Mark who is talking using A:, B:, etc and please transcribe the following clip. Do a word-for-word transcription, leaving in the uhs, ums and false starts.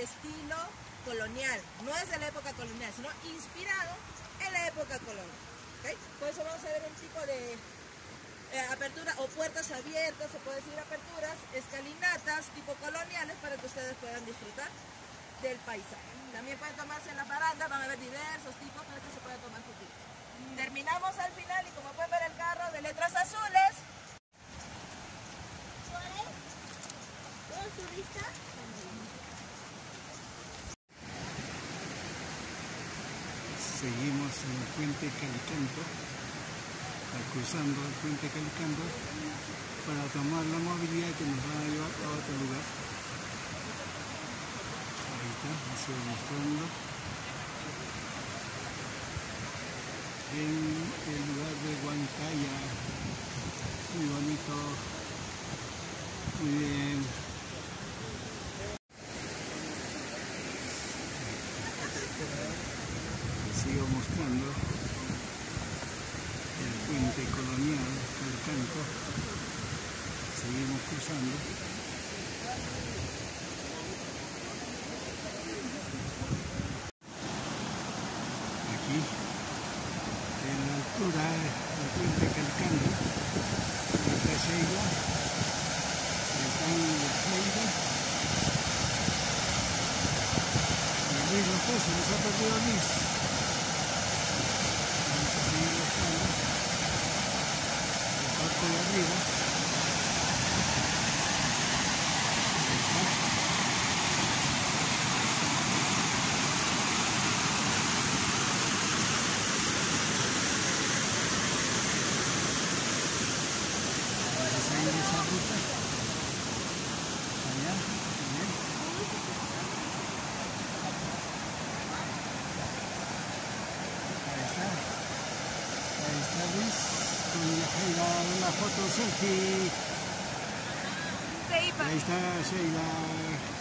A: estilo colonial. No es de la época colonial, sino inspirado en la época colonial. ¿Okay? Por eso vamos a ver un tipo de eh, apertura o puertas abiertas, se puede decir aperturas, escalinatas tipo coloniales para que ustedes puedan disfrutar del paisaje. También pueden tomarse en la baranda, van a ver diversos tipos para que se puedan tomar fotitos. Terminamos al final y como pueden ver el carro de letras azules.
B: Seguimos en el puente Calicanto, cruzando el puente Calicanto para tomar la movilidad que nos va a llevar a otro lugar. Ahí está, me sigo mostrando. En el lugar de Huancaya, muy bonito, muy bien. Sigo mostrando el puente colonial Calicanto. Seguimos cruzando. Aquí, en la altura del puente Calicanto, está Sheila, el pan de Sheila. Y Luis no está, se nos ha perdido Luis. De arriba. Vamos a seguir esa ruta. Allá, bien. Ahí está. Ahí está Luis. Sheila, una foto selfie. Ahí está Sheila.